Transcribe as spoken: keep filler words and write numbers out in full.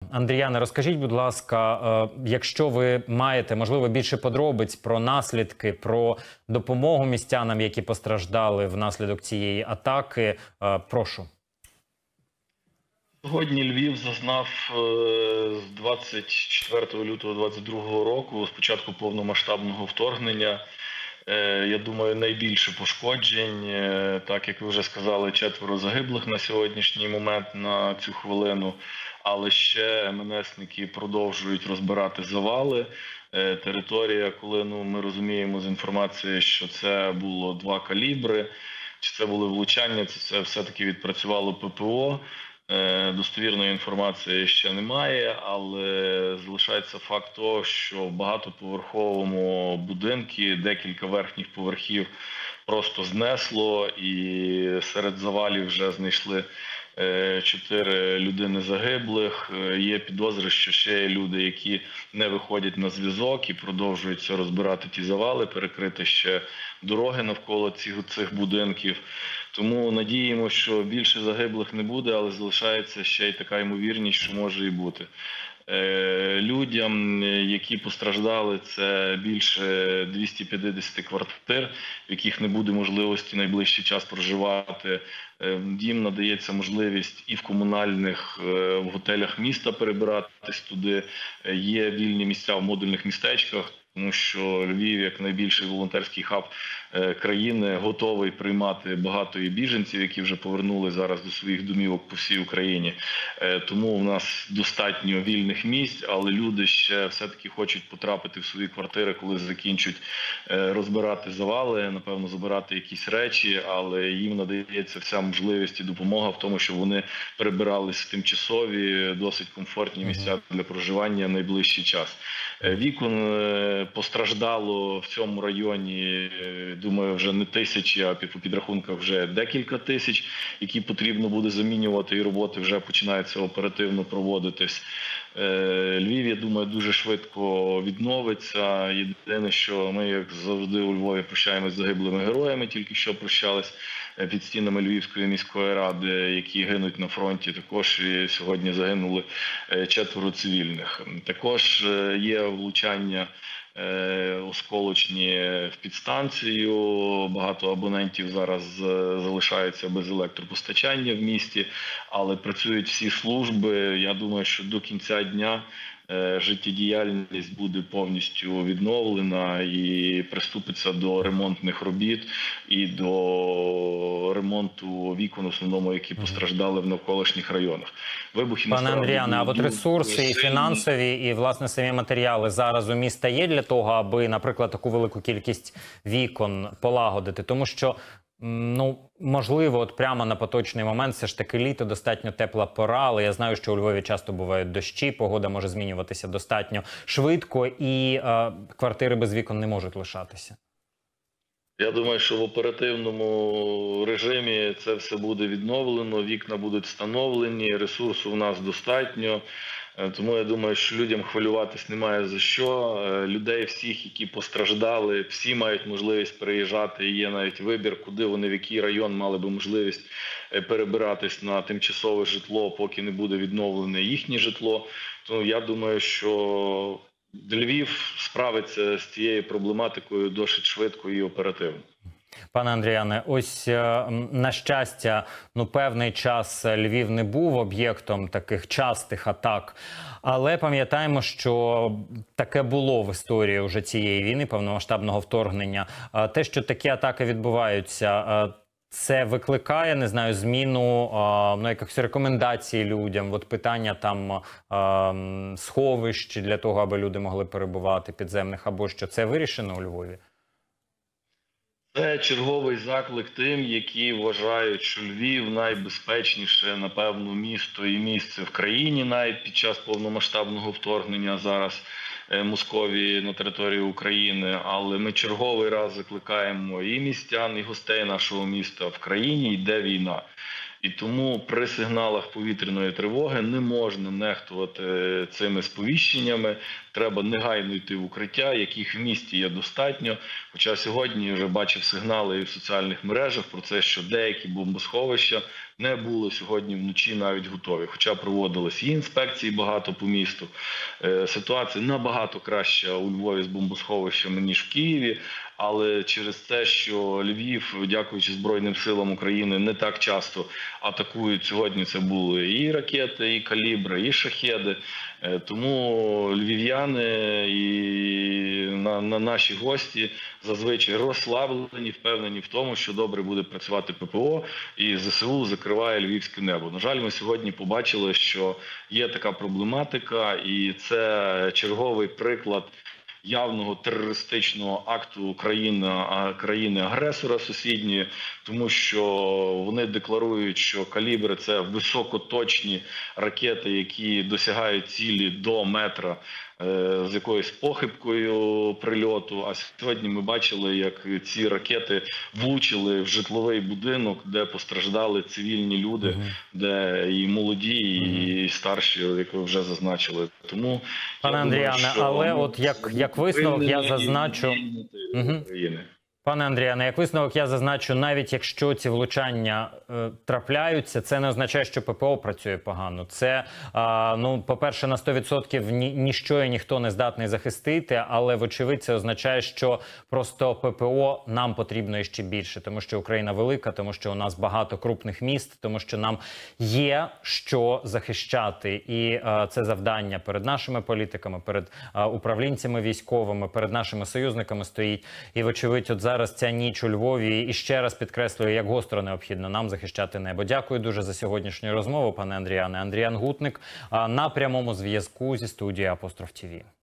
Андріяне, розкажіть, будь ласка, е, якщо ви маєте, можливо, більше подробиць про наслідки, про допомогу містянам, які постраждали внаслідок цієї атаки, е, прошу. Сьогодні Львів зазнав з двадцять четвертого лютого двадцять другого року, з початку повномасштабного вторгнення, я думаю, найбільше пошкоджень. Так, як ви вже сказали, четверо загиблих на сьогоднішній момент, на цю хвилину. Але ще ем ен есники продовжують розбирати завали. Територія, коли ну, ми розуміємо з інформації, що це було два калібри, чи це були влучання, це, це все-таки відпрацювало пе пе о. Достовірної інформації ще немає, але залишається факт того, що в багатоповерховому будинку декілька верхніх поверхів просто знесло, і серед завалів вже знайшли чотири людини загиблих. Є підозри, що ще є люди, які не виходять на зв'язок і продовжують розбирати ті завали, перекрити ще дороги навколо цих, цих будинків. Тому надіємося, що більше загиблих не буде, але залишається ще й така ймовірність, що може і бути. Людям, які постраждали, це більше двісті п'ятдесят квартир, в яких не буде можливості найближчий час проживати. Їм надається можливість і в комунальних, в готелях міста перебиратись туди. Є вільні місця в модульних містечках, тому що Львів, як найбільший волонтерський хаб країни, готовий приймати багато і біженців, які вже повернули зараз до своїх домівок по всій Україні. Тому в нас достатньо вільних місць, але люди ще все-таки хочуть потрапити в свої квартири, коли закінчать розбирати завали, напевно, забирати якісь речі, але їм надається вся можливість і допомога в тому, щоб вони перебирались в тимчасові, досить комфортні місця для проживання в найближчий час. Вікон постраждало в цьому районі, думаю, вже не тисячі, а по підрахунках вже декілька тисяч, які потрібно буде замінювати, і роботи вже починаються оперативно проводитись. Львів, я думаю, дуже швидко відновиться. Єдине, що ми, як завжди, у Львові прощаємось з загиблими героями, тільки що прощались під стінами Львівської міської ради, які гинуть на фронті. Також і сьогодні загинули четверо цивільних. Також є влучання осколочні в підстанцію. Багато абонентів зараз залишаються без електропостачання в місті, але працюють всі служби. Я думаю, що до кінця дня життєдіяльність буде повністю відновлена і приступиться до ремонтних робіт і до ремонту вікон, в основному, які постраждали в навколишніх районах. Вибухи, Пане Андріяне, а от ресурси і фінансові, і, власне, самі матеріали зараз у міста є для того, аби, наприклад, таку велику кількість вікон полагодити? Тому що, ну, можливо, от прямо на поточний момент все ж таки літо, достатньо тепла пора, але я знаю, що у Львові часто бувають дощі, погода може змінюватися достатньо швидко, і е, квартири без вікон не можуть лишатися. Я думаю, що в оперативному режимі це все буде відновлено, вікна будуть встановлені, ресурсу в нас достатньо. Тому я думаю, що людям хвилюватись немає за що. Людей всіх, які постраждали, всі мають можливість переїжджати. Є навіть вибір, куди вони, в який район мали би можливість перебиратись на тимчасове житло, поки не буде відновлене їхнє житло. Тому я думаю, що Львів справиться з цією проблематикою досить швидко і оперативно. Пане Андріяне, ось, на щастя, ну, певний час Львів не був об'єктом таких частих атак, але пам'ятаємо, що таке було в історії вже цієї війни, повномасштабного вторгнення. Те, що такі атаки відбуваються, це викликає, не знаю, зміну, ну, якихось рекомендацій людям, от питання там сховищ для того, аби люди могли перебувати підземних, або що це вирішено у Львові? Це черговий заклик тим, які вважають, що Львів найбезпечніше, напевно, місто і місце в країні, навіть під час повномасштабного вторгнення зараз Московії на території України. Але ми черговий раз закликаємо і містян, і гостей нашого міста: в країні йде війна. І тому при сигналах повітряної тривоги не можна нехтувати цими сповіщеннями. Треба негайно йти в укриття, яких в місті є достатньо. Хоча сьогодні вже бачив сигнали і в соціальних мережах про це, що деякі бомбосховища не були сьогодні вночі навіть готові. Хоча проводились і інспекції багато по місту. Ситуація набагато краща у Львові з бомбосховищами, ніж в Києві. Але через те, що Львів, дякуючи Збройним силам України, не так часто атакують, сьогодні це були і ракети, і калібри, і шахеди. Тому львів'яни і на, на наші гості зазвичай розслаблені, впевнені в тому, що добре буде працювати ППО і ЗСУ закриває львівське небо. На жаль, ми сьогодні побачили, що є така проблематика, і це черговий приклад явного терористичного акту країни-агресора сусідньої, тому що вони декларують, що калібри – це високоточні ракети, які досягають цілі до метра з якоюсь похибкою прильоту. А сьогодні ми бачили, як ці ракети влучили в житловий будинок, де постраждали цивільні люди, uh-huh. де і молоді, і uh-huh. старші, як ви вже зазначили. Тому, пане Андріане, але от як, як висновок я зазначу... Uh-huh. Пане Андріане, як висновок я зазначу, навіть якщо ці влучання е, трапляються, це не означає, що ППО працює погано. Це, е, ну, по-перше, на сто відсотків ні, ніщо і ніхто не здатний захистити, але, вочевидь, це означає, що просто ППО нам потрібно іще більше, тому що Україна велика, тому що у нас багато крупних міст, тому що нам є що захищати. І е, це завдання перед нашими політиками, перед е, управлінцями військовими, перед нашими союзниками стоїть. І, вочевидь, от зараз ця ніч у Львові і ще раз підкреслюю, як гостро необхідно нам захищати небо. Дякую дуже за сьогоднішню розмову, пане Андріане. Андріан Гутник на прямому зв'язку зі студією Апостроф ТІВІ.